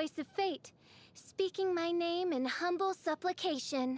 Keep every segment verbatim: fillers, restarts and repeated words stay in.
voice of fate, speaking my name in humble supplication.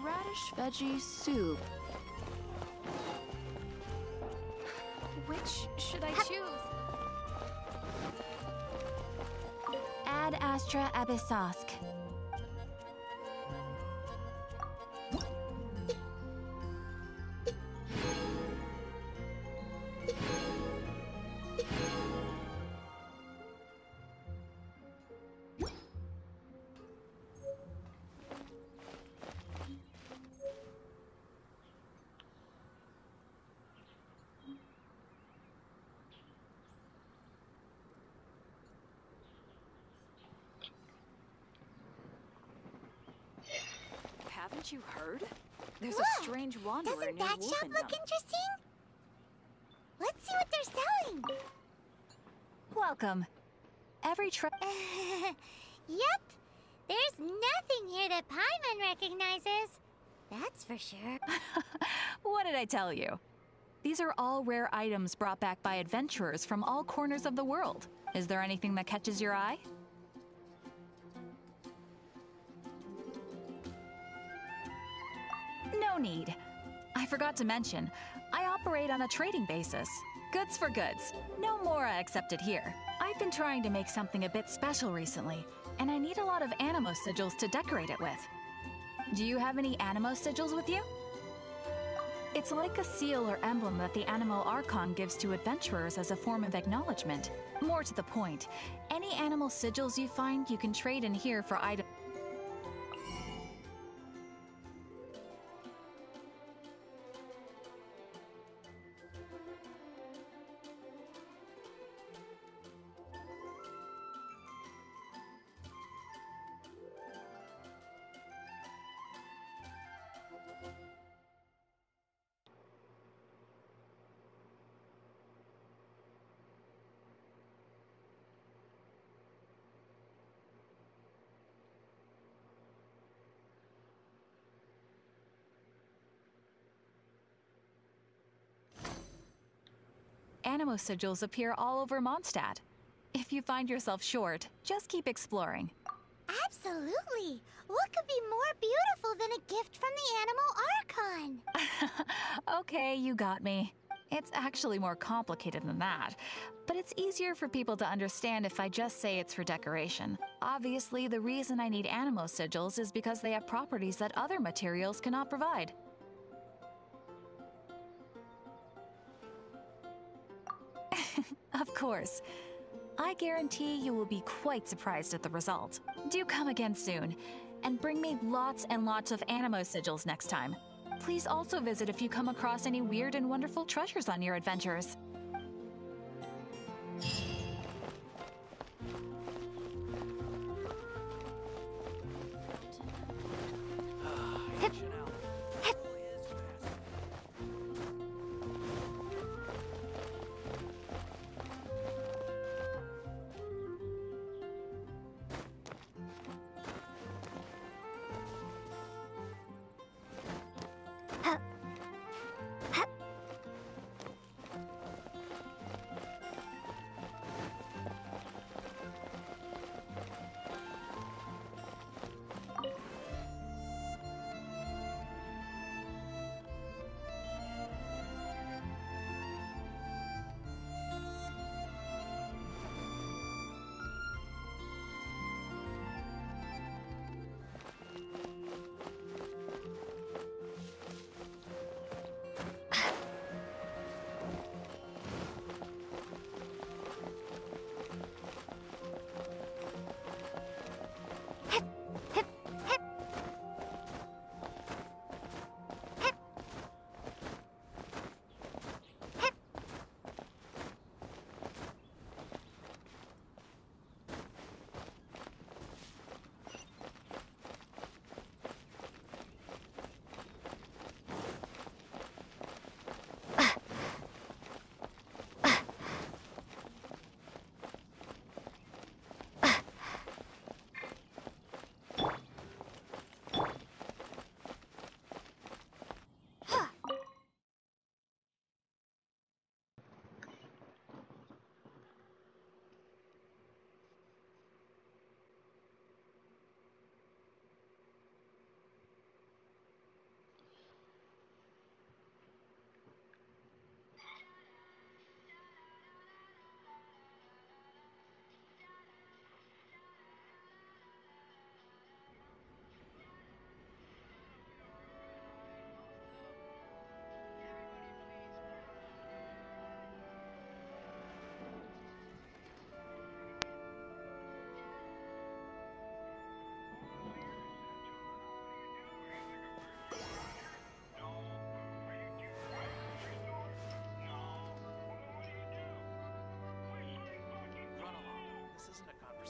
radish veggie soup. Which should I choose? Ad Astra Abyssosk. Haven't you heard? There's Look, a strange wanderer Doesn't near that shop Wolfendom. look interesting? Let's see what they're selling. Welcome. Every trip. Yep. There's nothing here that Paimon recognizes. That's for sure. What did I tell you? These are all rare items brought back by adventurers from all corners of the world. Is there anything that catches your eye? No need. I forgot to mention, I operate on a trading basis. Goods for goods. No Mora accepted here. I've been trying to make something a bit special recently, and I need a lot of Animo sigils to decorate it with. Do you have any Animo sigils with you? It's like a seal or emblem that the Animo Archon gives to adventurers as a form of acknowledgement. More to the point, any animal sigils you find you can trade in here for items. Animo sigils appear all over Mondstadt. If you find yourself short, just keep exploring. Absolutely. What could be more beautiful than a gift from the Animal Archon? Okay, you got me. It's actually more complicated than that, but it's easier for people to understand if I just say it's for decoration. Obviously, the reason I need Animo sigils is because they have properties that other materials cannot provide. Of course. I guarantee you will be quite surprised at the result. Do come again soon, and bring me lots and lots of Animo sigils next time. Please also visit if you come across any weird and wonderful treasures on your adventures.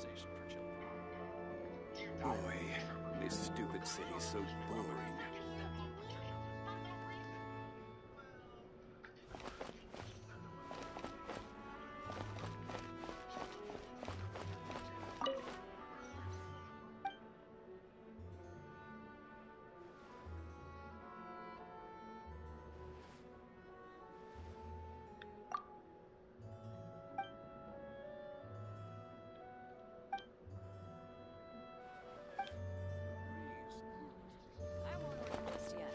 conversation for children. Boy, this stupid city's so boring. I won't order just yet.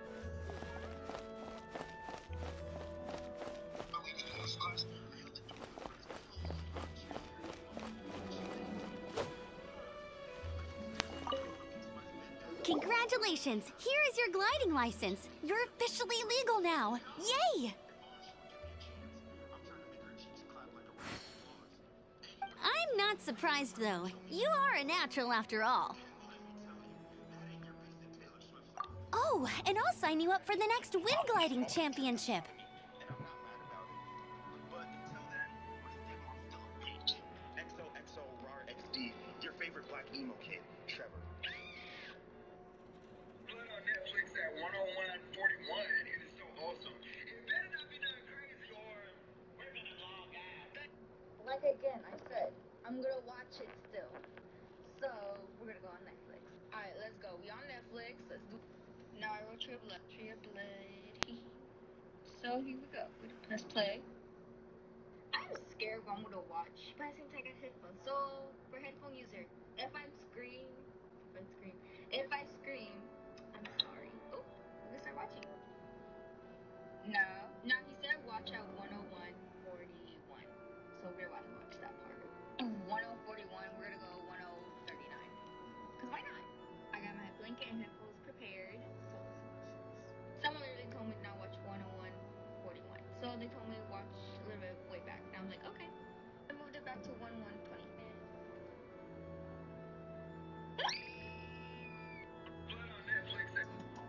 Congratulations! Here is your gliding license. You're officially legal now. Yay! I'm not surprised, though. You are a natural after all. Oh, and I'll sign you up for the next wind gliding championship. X O X O R R X D, your favorite black emo kid, Trevor. Blood on Netflix at one oh one forty-one. It is so awesome. It better not be nothing crazy or we're gonna log out. Like again, I said, I'm gonna watch it still. So, we're gonna go on Netflix. Alright, let's go. We on Netflix. Let's do Naruto Triplet. Triplet. So, here we go. Let's play. I'm scared what I'm gonna watch, but I think I got headphones. So, for headphone user, if I scream, if I scream, if I scream, I'm sorry. Oh, let's start watching. No, no, he said watch at one oh one forty-one. So we're about to watch that part. one oh forty-one, we're gonna go one oh thirty-nine. Cause why not? I got my blanket and headphones prepared. So let's watch this. Someone literally told me to not watch one oh one forty-one. So they told me to watch a little bit way back. And I was like, okay. I moved it back to one one twenty. Blood on Netflix at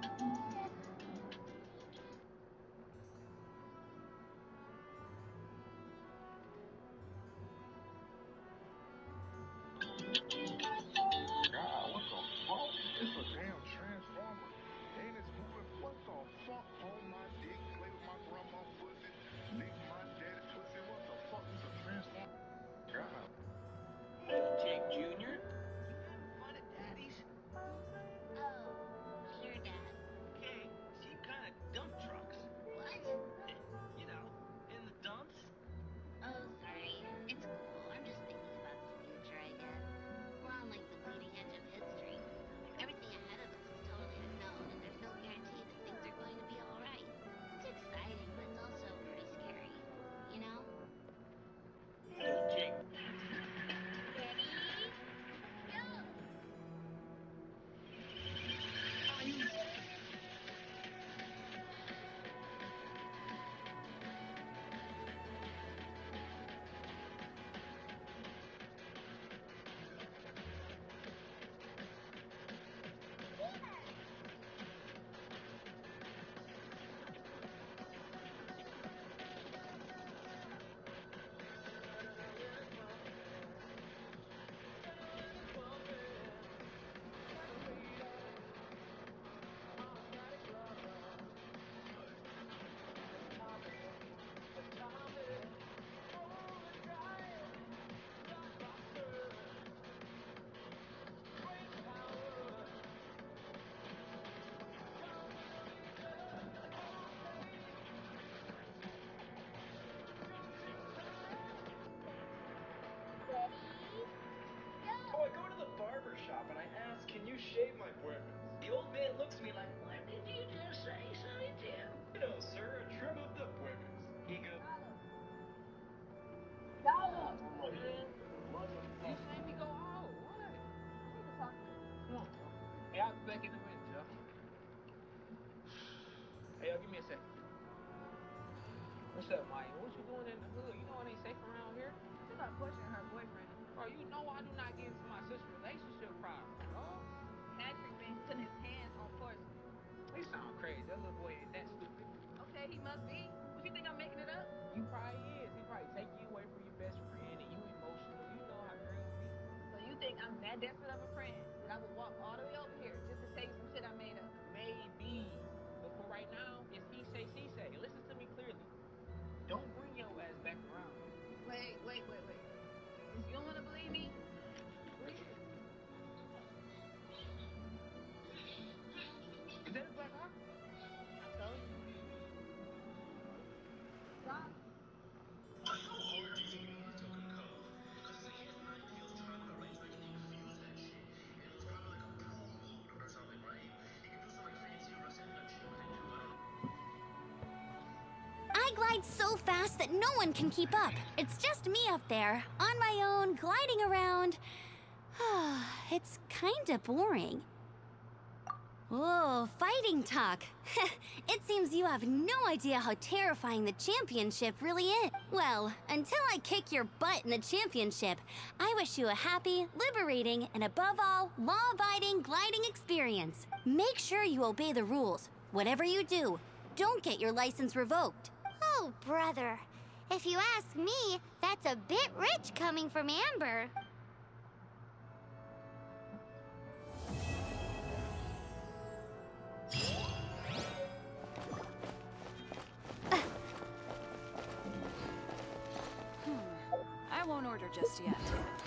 God, what the fuck? It's a damn transformer. And it's moving. What the fuck? Hold my dick, play with my grandma's pussy, lick my daddy's pussy. What the fuck is a transformer? God. Jake Junior Fun at daddy's? Oh, sure, Dad. Okay, seem kind of dump trucks. What? You know, in the dumps. Oh, sorry. It's cool. I'm just thinking about the future, I guess. We're on, like, the bleeding edge of history. Everything ahead of us is totally unknown, and there's no guarantee that things are going to be alright. It's exciting, but it's also pretty scary. You know? Jake. Ready? Go! Oh, I go to the barber shop and I ask, can you shave my puertas? The old man looks at me like, what did you just say, Sonny Tim? You know, sir, a trim of the puertas. He goes, You see me go, oh, what? Come on. Hey, I'll be back in a minute, y'all. Hey, y'all, give me a second. What's up, Maya? What you doing in the hood? You know it ain't safe around here? She's not pushing her boyfriend. Bro, you know I do not get into my sister's relationship problem, bro. Patrick been putting his hands on Forrest. They sound crazy. That little boy ain't that stupid. Okay, he must be. What you think I'm making it up? You probably is. He probably take you away from your best friend and you emotional. You know how girls be. that desperate of a friend that I would walk all the way over here just to say some shit I made up. Maybe. But for right now, it's he say, she say. Listen to me clearly. Don't bring your ass back around. Wait, wait, wait, wait. If you don't want to believe me, believe it. Is that a black rock? I told you. Stop. I glide so fast that no one can keep up. It's just me up there, on my own, gliding around. It's kinda boring. Whoa, fighting talk. It seems you have no idea how terrifying the championship really is. Well, until I kick your butt in the championship, I wish you a happy, liberating, and above all, law-abiding gliding experience. Make sure you obey the rules. Whatever you do, don't get your license revoked. Oh, brother. If you ask me, that's a bit rich coming from Amber. I won't order just yet.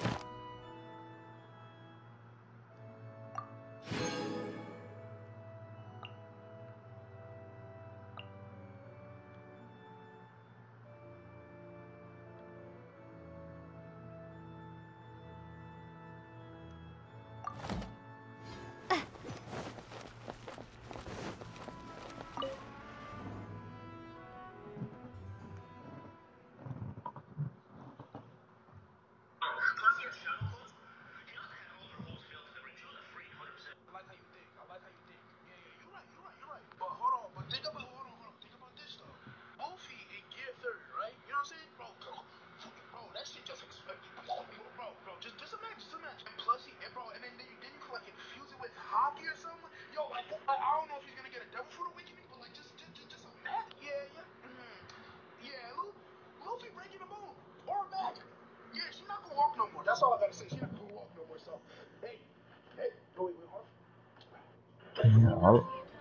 That's all I gotta say. She not gonna walk no more. So, hey, hey, go away with her. Yeah, I'll-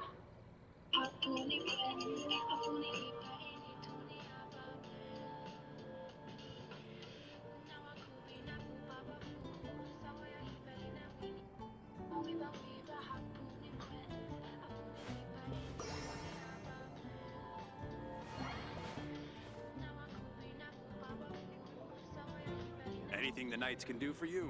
Anything the Knights can do for you.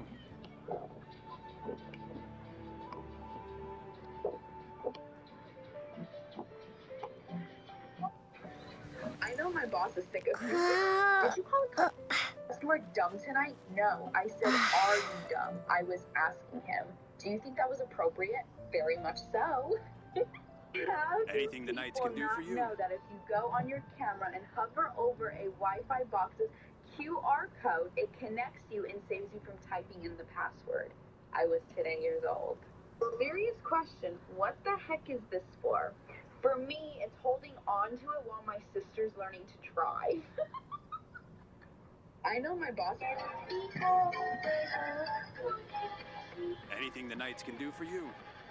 I know my boss is sick of me. Did you call a customer dumb tonight? No, I said, are you dumb? I was asking him. Do you think that was appropriate? Very much so. How do Anything the Knights can do people for not you. know that if you go on your camera and hover over a Wi-Fi box's Q R code, it connects you and saves you from typing in the password? I was ten years old. Serious question, what the heck is this for? For me, it's holding on to it while my sister's learning to drive. I know my boss. Anything the Knights can do for you.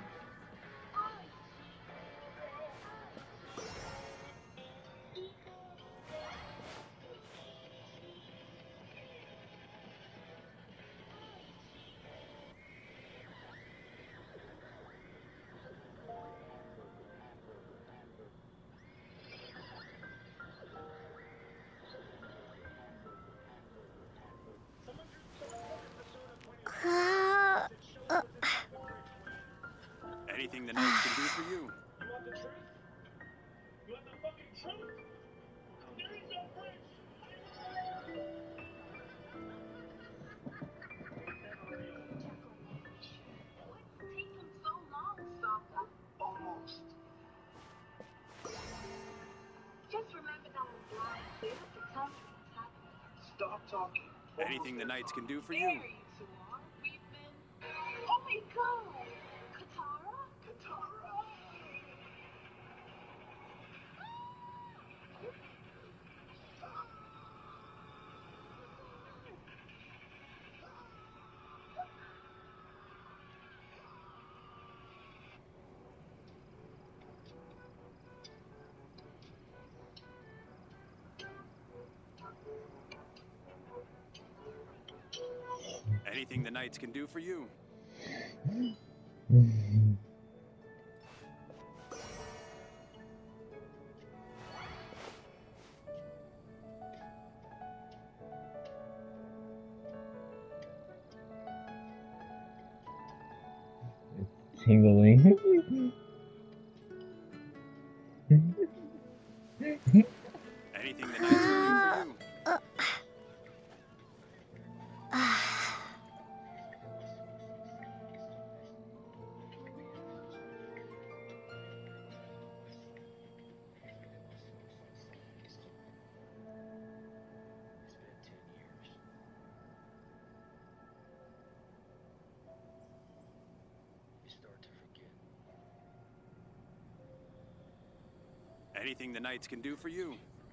Anything the Knights can do for you. You want the truth? You want the fucking truth? There is no bridge. What's taking so long, Sokka? Almost. Just remember that I'm blind, so you have to tell me what's happening. Stop talking. Anything the Knights can do for you. There you two are. We've been... Oh my god! Katara? Katara. Anything the Knights can do for you. Tingling. Anything the Knights can do for you. Anything the Knights can do for you.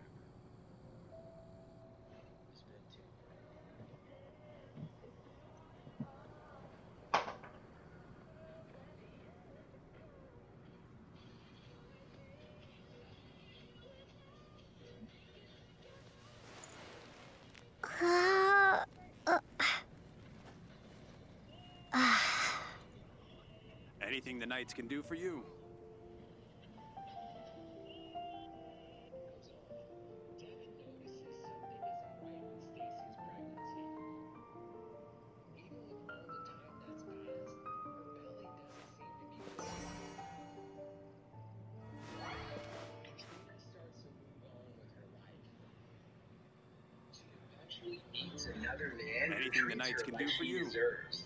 Anything the Knights can do for you. Another man Anything the Knights can do for you. Deserves.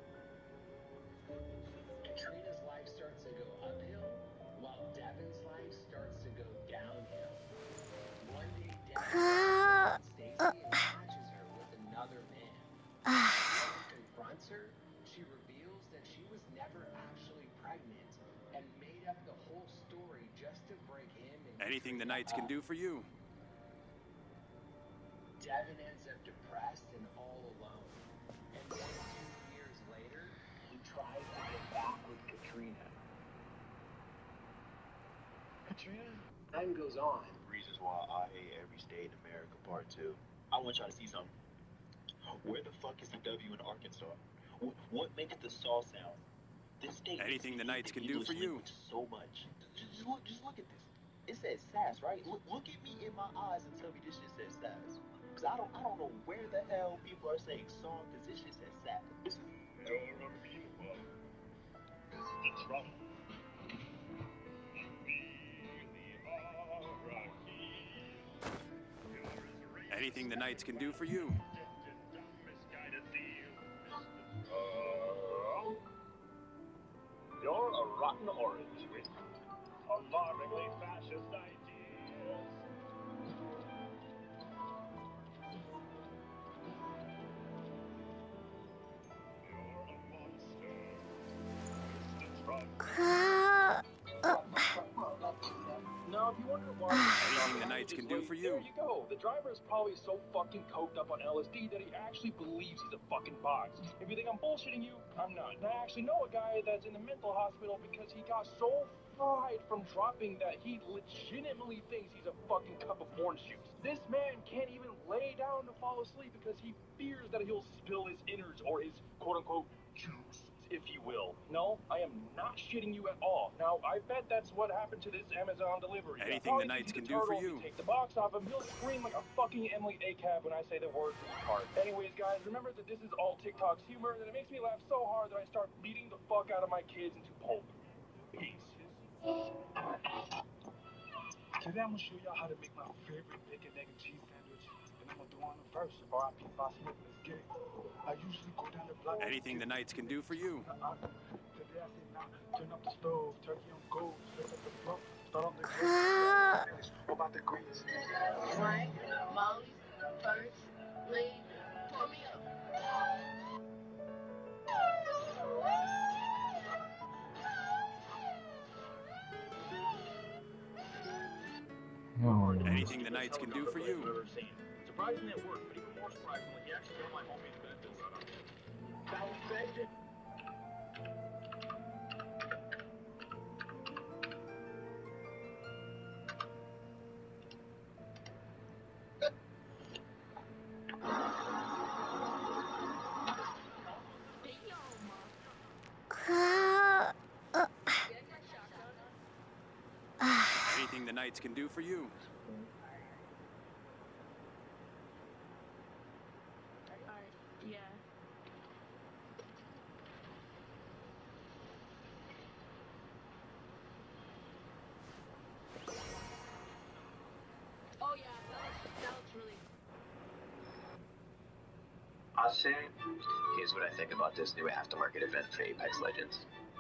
Katrina's life starts to go uphill, while Devin's life starts to go downhill. One day, Devin Stacy catches her with another man. When he confronts her, she reveals that she was never actually pregnant and made up the whole story just to break him and Anything the Katrina Knights can up. do for you. Devin ends up depressed and all alone. And then two years later, he tries to get back with Katrina. Katrina? Time goes on. Reasons why I hate every state in America, part two. I want y'all to see something. Where the fuck is the W in Arkansas? What, what makes the saw sound? This state. Anything the Knights can do for you. So much. Just, just look, just look at this. It says sass, right? Look, look at me in my eyes and tell me this shit says sass. Cause I don't, I don't know where the hell people are saying song, cause this shit says sass. Anything the Knights can do for you. You're a rotten orange with alarmingly fascist ideas. Now, if you wonder why Anything the Knights can do for you. there you go. The driver is probably so fucking coked up on L S D that he actually believes he's a fucking box. If you think I'm bullshitting you, I'm not. And I actually know a guy that's in the mental hospital because he got so fried from dropping that he legitimately thinks he's a fucking cup of orange juice. This man can't even lay down to fall asleep because he fears that he'll spill his innards or his quote-unquote juice, if you will. No, I am not shitting you at all. Now, I bet that's what happened to this Amazon delivery. Anything the Probably Knights easy can to do for turtle. you. Take the box off him, he'll scream like a fucking Emily A C A B when I say the word retard. Anyways, guys, remember that this is all TikTok's humor, and it makes me laugh so hard that I start beating the fuck out of my kids into pulp. Peace. Today I'm gonna show y'all how to make my favorite bacon, egg, and cheese sandwich. And I'm gonna do on the first. R I P Boss Smoke, let's get it. I usually go down the block. Anything the Knights can do for you. Uh-uh. Today I say nah, turn up the stove, turkey on gold, flip up the blunt, start on the grill. What about the greens? Right, Molly, first, lead, pour me up. Oh. Anything the Knights can do for you. Surprising at work, but even more surprisingly, he actually got my homemade benefits out of it. That was bacon. Knights can do for you. Alright, yeah. Oh yeah, that looks, that looks really I say, here's what I think about this new aftermarket event for Apex Legends.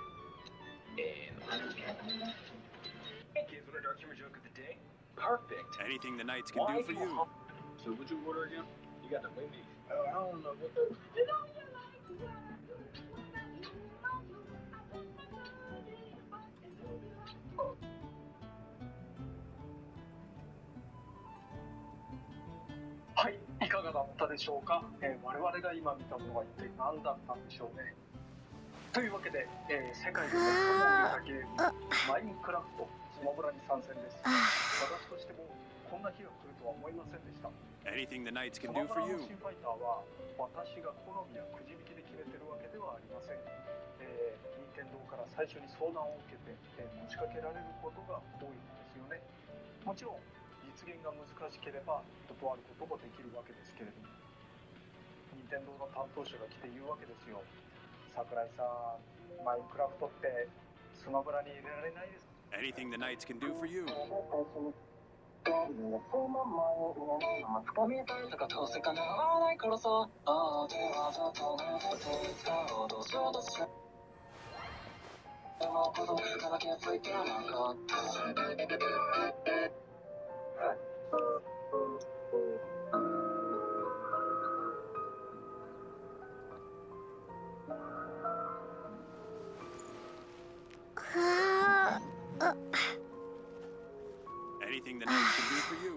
And hey kids, what a dark humor joke of the day? Perfect. Anything the Knights can Why do for you you. hum- So what'd you order again? You got the Wendy's. Oh, I don't know what the...はい、いかがだったでしょうか、えー我々が今見たものは一体何だったんでしょうね。というわけで、えー世界で最も売れたゲーム、マインクラフト、スマブラに参戦です。私としてもこんな日が来るとは思いませんでした。 Anything the Knights ス can マ do ブ for ラの you. 新ファイターは私が好みやくじ引きで決めてるわけではありません。えー、任天堂から最初に相談を受けて、えー持ちかけられることが多いんですよね。もちろん実現が難しければ断ることもできるわけですけれども、任天堂の担当者が来て言うわけですよ。桜井さん、マインクラフトってスマブラに入れられないです。 Anything the Knights can do for you. はあ、あ、 Anything the Knights can do for you.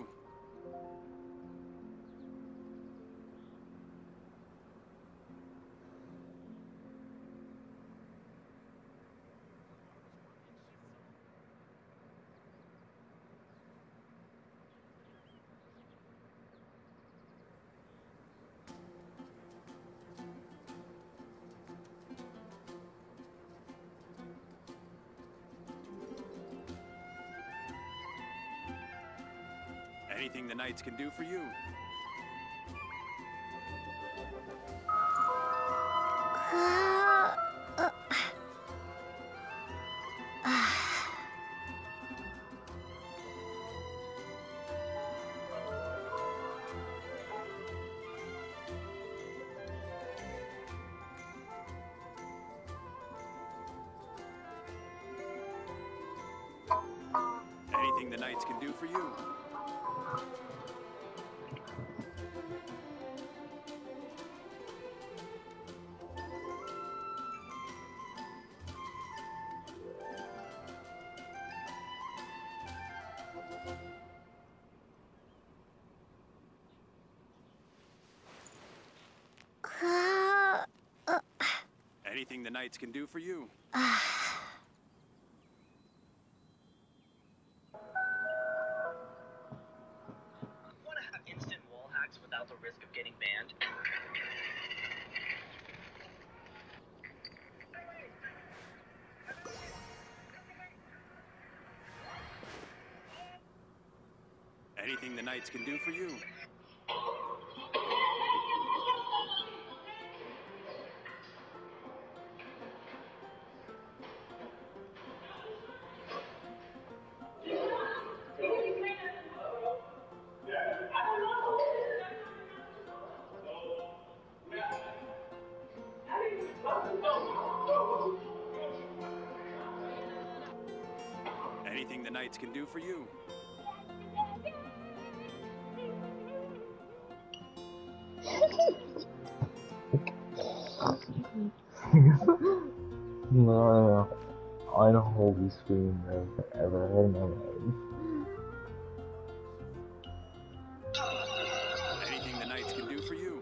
Anything the Knights can do for you. はあ、あ、あ、 Anything the Knights can do for you. Anything the Knights can do for you. Want to have instant wall hacks without the risk of getting banned? Anything the Knights can do for you. Anything the Knights can do for you. No, unholy scream I've ever heard in my life. Anything the Knights can do for you.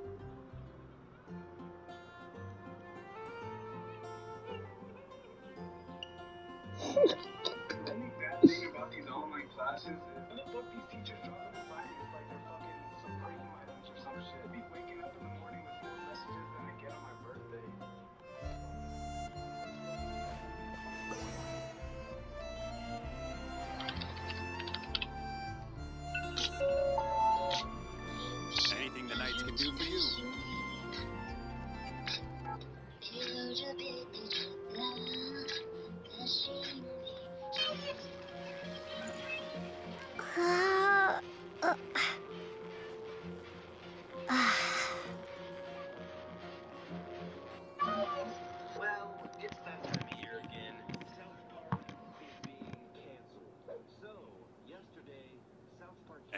The only bad thing about these online classes is the fuck these teachers drop them in finance like they're fucking Supreme items or some shit. Be waking up in the morning with more messages than I get on my birthday.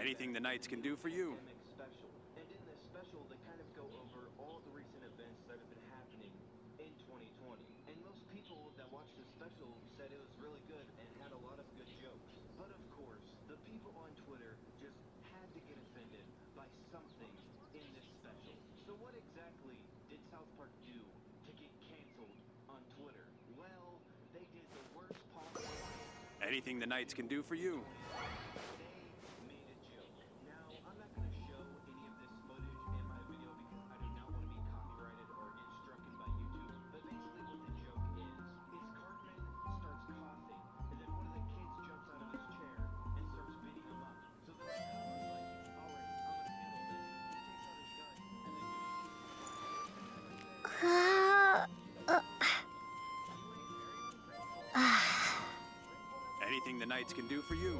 Anything the Knights can do for you. Special. And in this special, they kind of go over all the recent events that have been happening in twenty twenty. And most people that watched this special said it was really good and had a lot of good jokes. But of course, the people on Twitter just had to get offended by something in this special. So what exactly did South Park do to get canceled on Twitter? Well, they did the worst possible. Anything the Knights can do for you. Anything the Knights can do for you.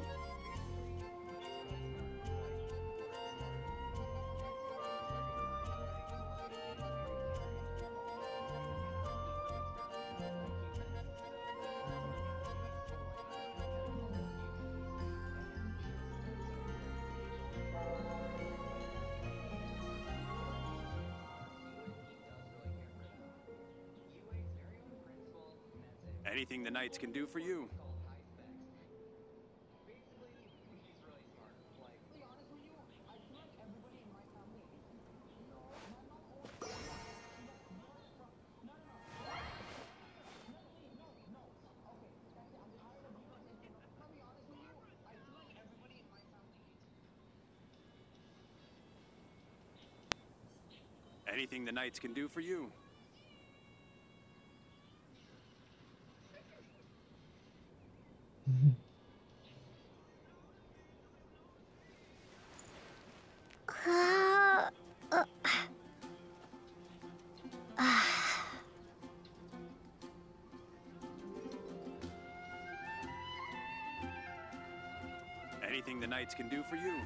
Anything the Knights can do for you. Anything the Knights can do for you. Anything the Knights can do for you.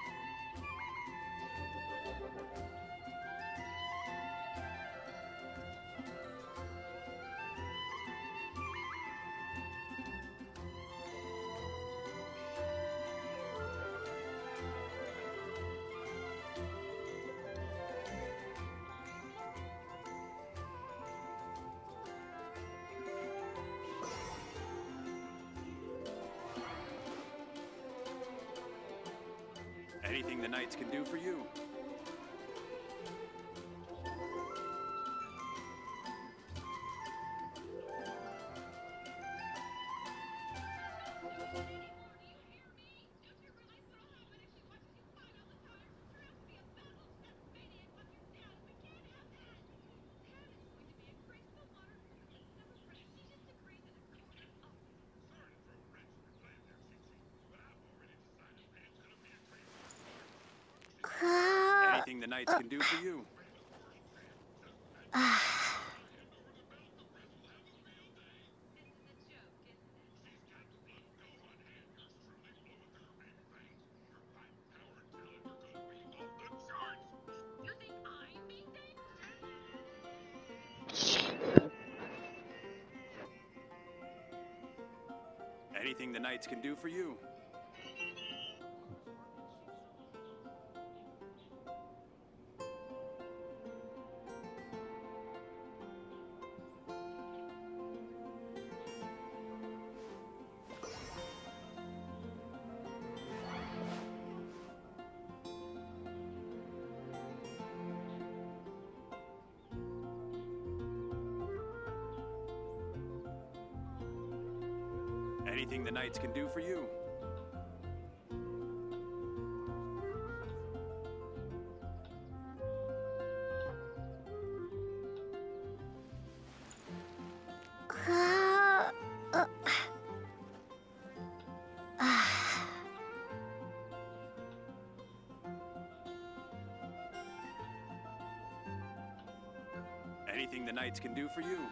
Anything the Knights can do for you. Anything the Knights can do for you. Anything the Knights can do for you. Anything the Knights can do for you. Anything the Knights can do for you.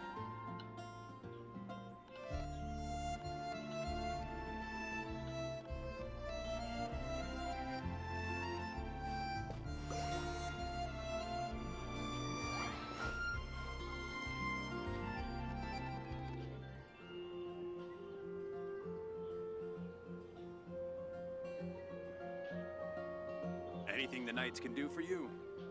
Anything the Knights can do for you.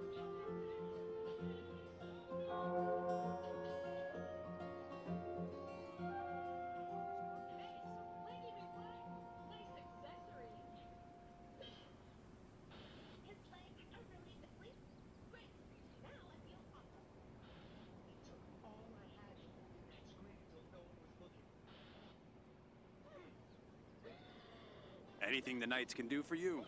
Anything the Knights can do for you.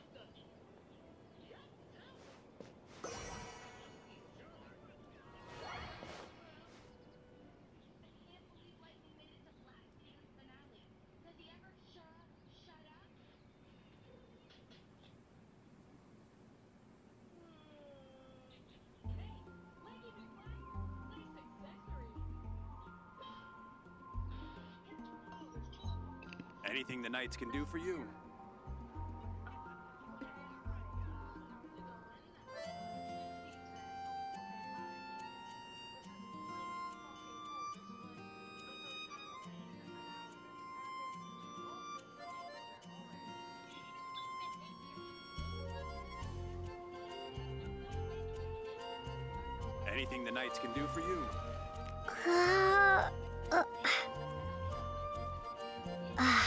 Anything the Knights can do for you. Anything the Knights can do for you. Uh, uh, uh.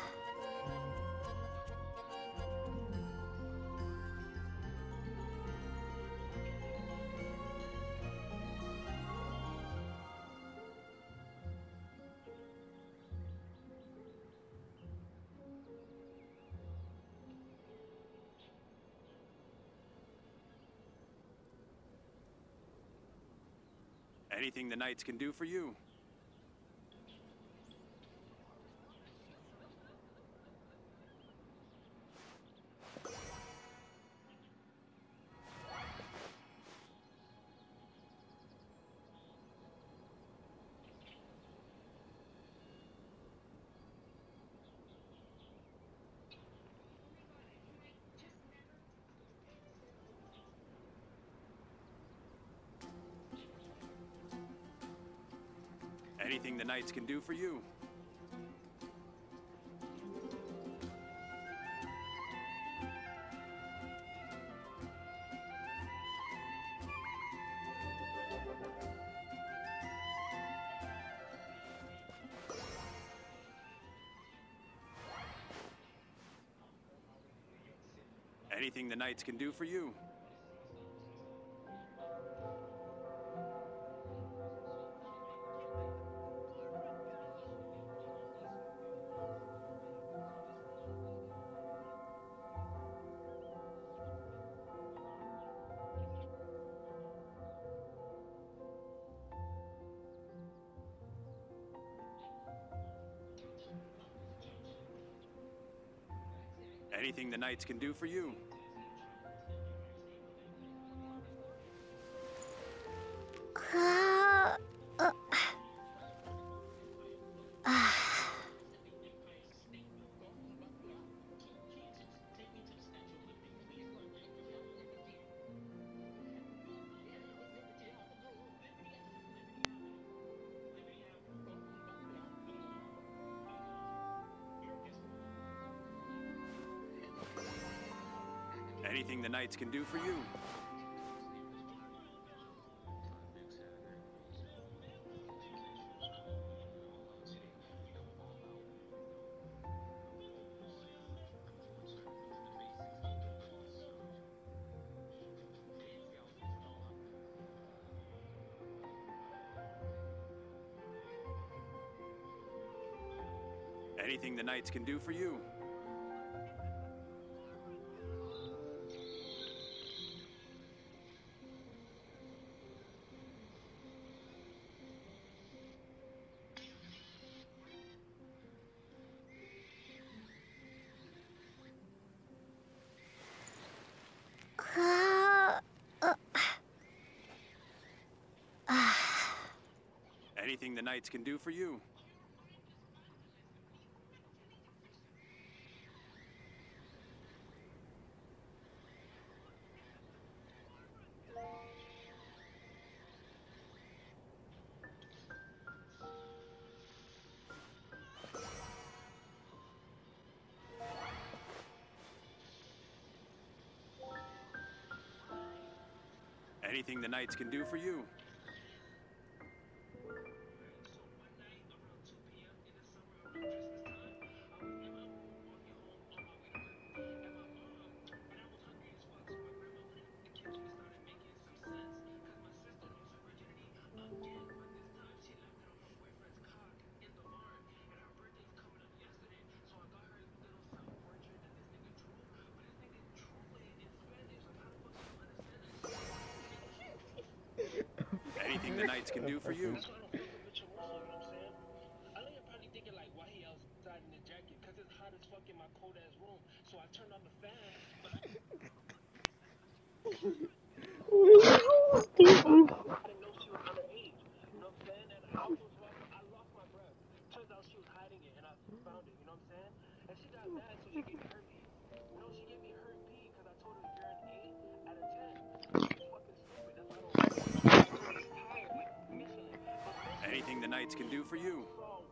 Anything the Knights can do for you. Anything the Knights can do for you. Anything the Knights can do for you. Anything the Knights can do for you. Uh, uh, uh. Anything the Knights can do for you. Anything the Knights can do for you. Uh, uh, uh. Anything the Knights can do for you. Anything the Knights can do for you. Anything the Knights can do for you. I know you're probably thinking like, why he outside in the jacket? Cause it's hot as fuck in my cold ass room. So I turned on the fan. But I didn't know she was underage. You know what I'm saying? And I was like, I lost my breath. Turns out she was hiding it, and I found it. You know what I'm saying? And she got mad, so she gave me herpes. You know, she gave me herpes because I told her you're an eight out of ten. She's fucking stupid. That's why I don't like her. Anything the Knights can do for you.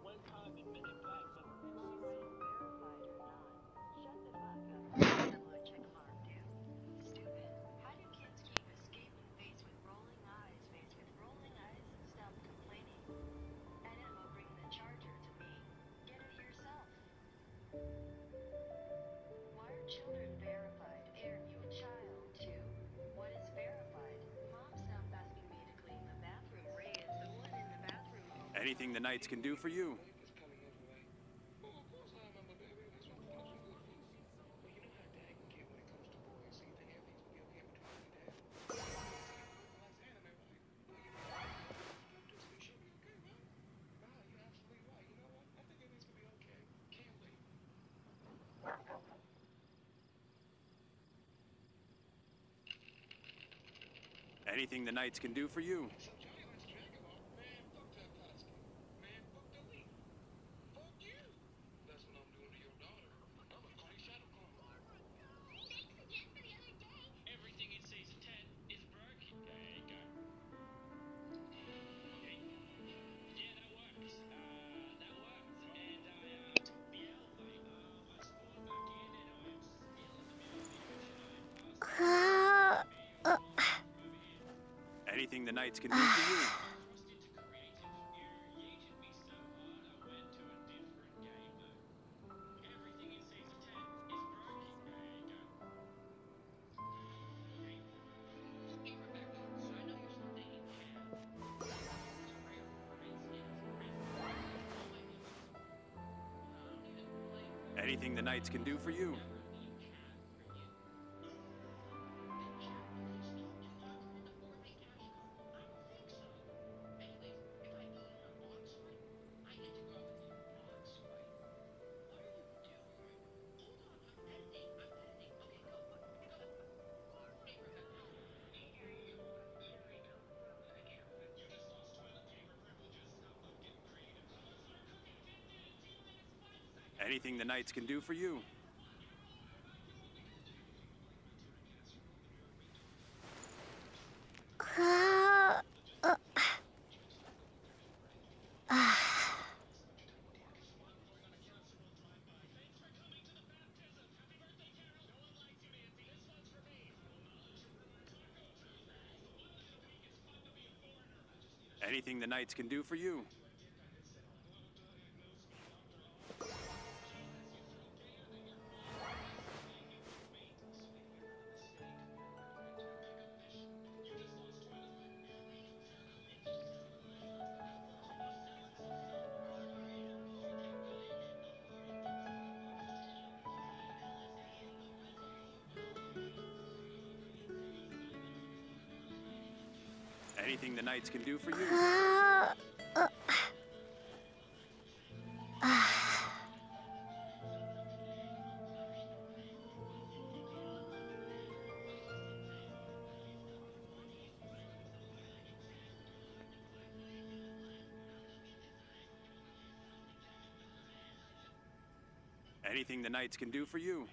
Anything the Knights can do for you. Anything the Knights can do for you. Anything the Knights can do for you. Anything the Knights can do for you. Anything the Knights can do for you. Anything the Knights can do for you. Anything the Knights can do for you. Anything the Knights can do for you.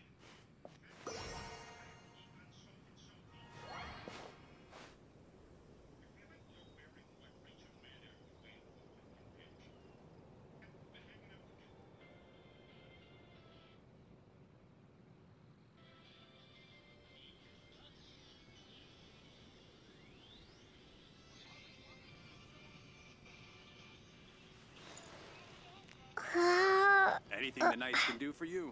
Anything the Knights can do for you.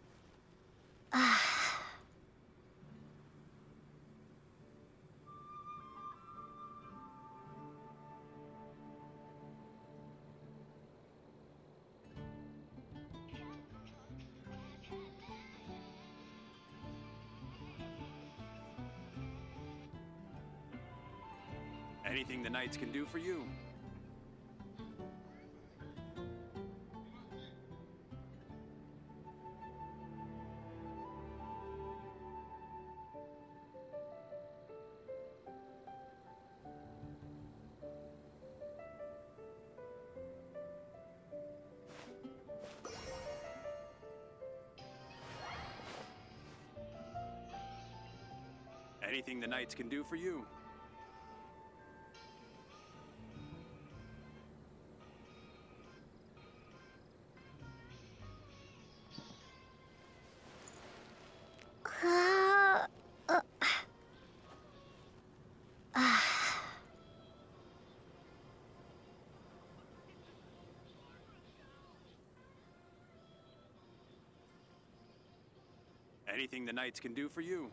Anything the Knights can do for you. Anything the Knights can do for you. Anything the Knights can do for you.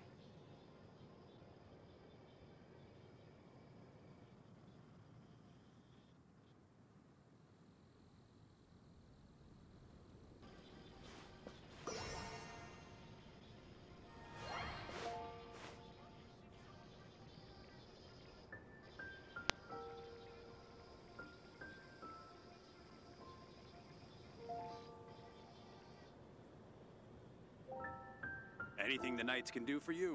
Anything the Knights can do for you.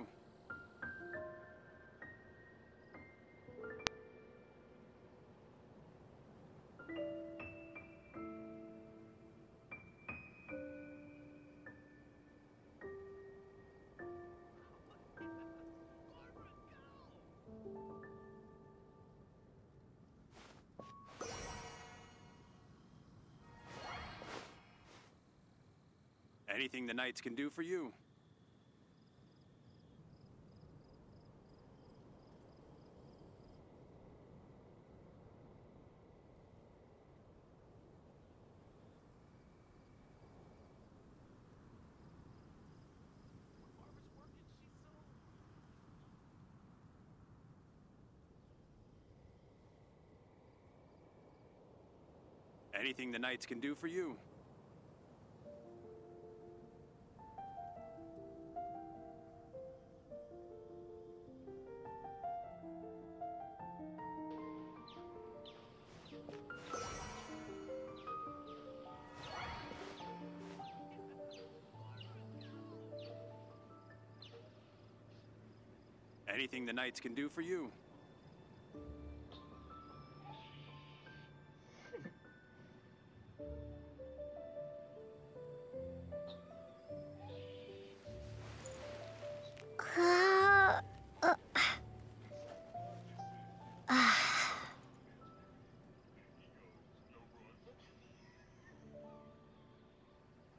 Anything the Knights can do for you. Anything the Knights can do for you. Anything the Knights can do for you.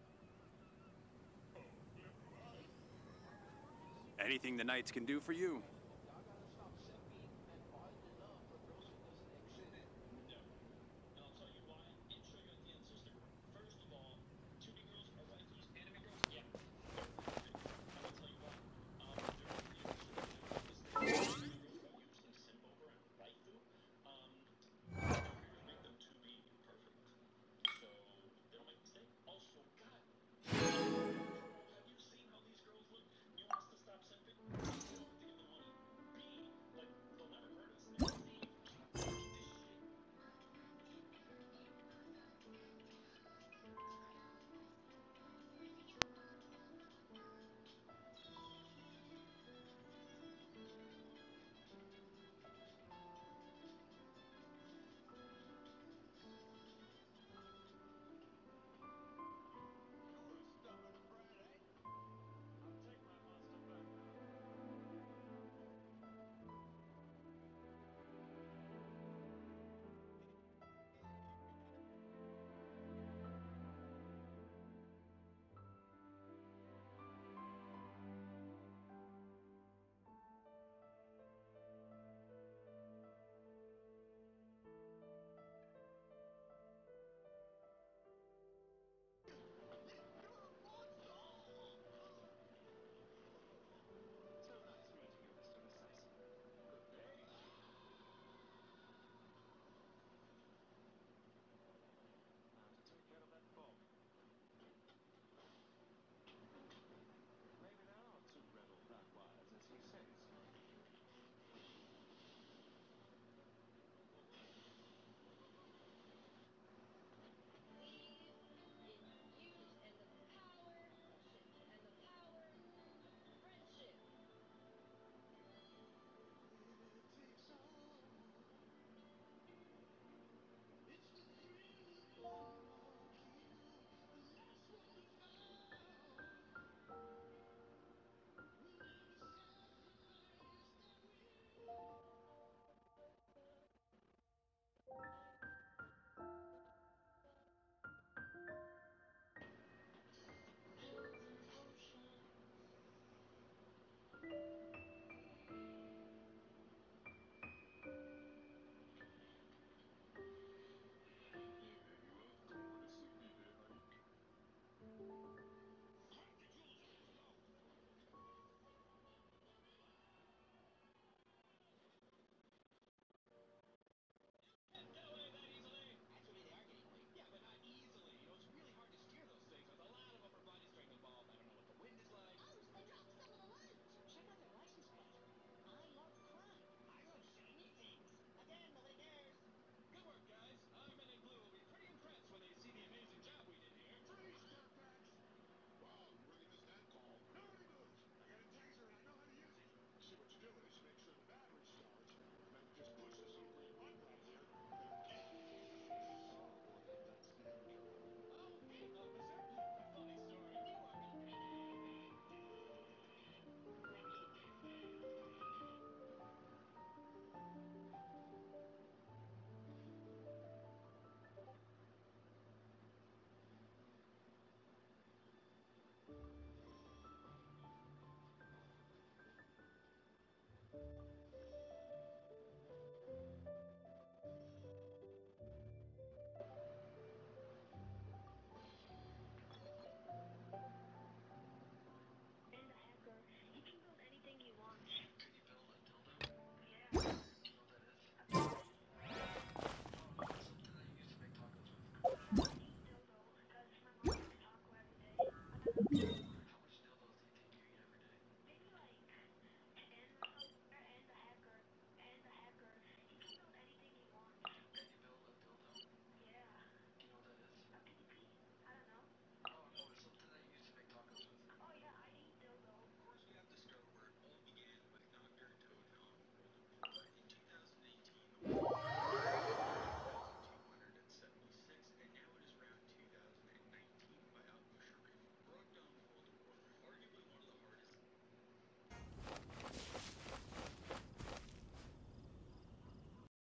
Anything the Knights can do for you.